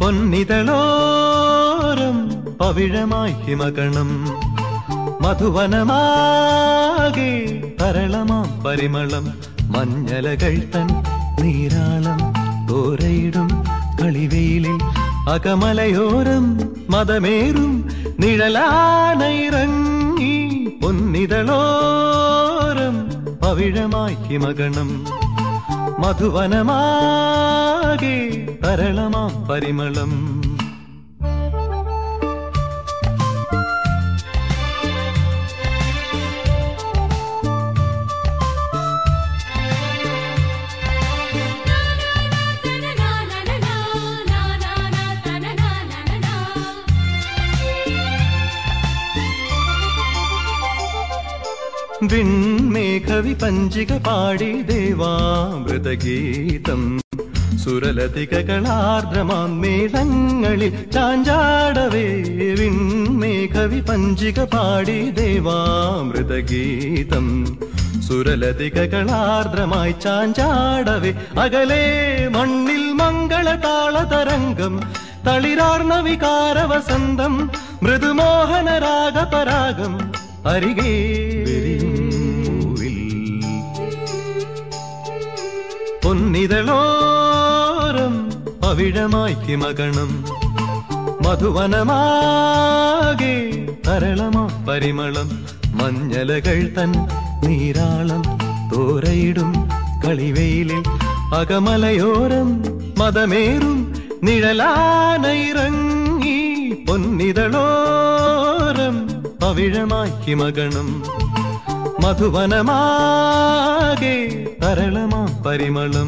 പൊന്നിതളോരം പവിഴമായി ഹിമഗണം മധുവനമാകെ തരളമാം പരിമളം മഞ്ഞലകൾ തൻ നീരാളം തോരയിടും കളിവെയിലിൽ അകമലയോരം മതമേറും നിഴലാനയിറങ്ങി പൊന്നിതളോരം പവിഴമായി ഹിമഗണം മധുവനമാകെ തരളമാം പരിമളം വിൺമേഘവി പഞ്ചിക പാടി ദേവാമൃതഗീതം സുരലതികളാർദ്രമാം മേളങ്ങളിൽ ചാഞ്ചാടവേ വിൺമേഘവി പഞ്ചിക പാടി ദേവാമൃതഗീതം സുരലതികളാർദ്രമായി ചാഞ്ചാടവേ അകലെ മണ്ണിൽ മംഗളതാളതരംഗം തളിരാർന്ന വികാരവസന്തം മൃദുമോഹന രാഗപരാഗം അരികേ പൊന്നിതളോരം പവിഴമായി ഹിമഗണം മധുവനമാകെ തരളമാം പരിമളം മഞ്ഞലകൾ തൻ നീരാളം തോരയിടും കളിവെയിലിൽ അകമലയോരം മതമേറും നിഴലാനയിറങ്ങി പൊന്നിതളോരം പവിഴമായി ഹിമഗണം മധുവനമാകെ തരളമാം പരിമളം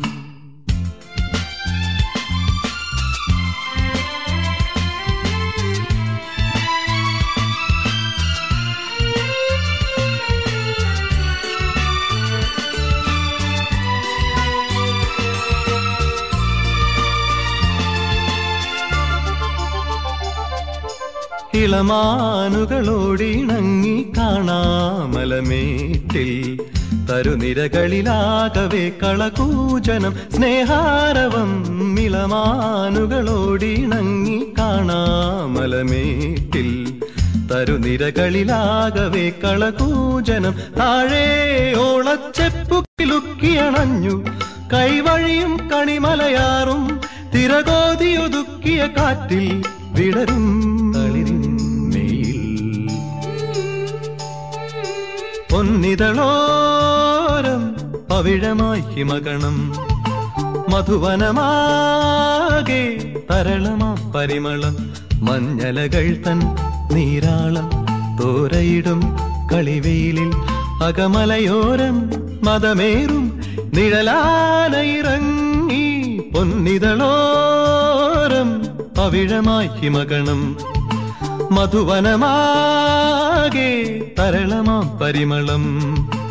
ഇളമാനുകളോടിണങ്ങി കാണാമലമേറ്റിൽ തരുനിരകളിലാകവേ കളകൂജനം സ്നേഹാരവം ഇളമാനുകളോടിണങ്ങി കാണാമലമേറ്റിൽ തരുനിരകളിലാകവേ കളകൂജനം താഴെ ഓളച്ചെപ്പുക്കിലുക്കിയണഞ്ഞു കൈവഴിയും കണിമലയാറും തിരകോതിയൊതുക്കിയ കാറ്റിൽ വിടരും പൊന്നിതളോരം പവിഴമായി ഹിമഗണം മധുവനമാകെ തരളമാം പരിമളം മഞ്ഞലകൾ തൻ നീരാളം തോരയിടും കളിവെയിലിൽ അകമലയോരം മതമേറും നിഴലാനയിറങ്ങി പൊന്നിതളോരം പവിഴമായി ഹിമഗണം മധുവനമാകെ തരളമാം പരിമളം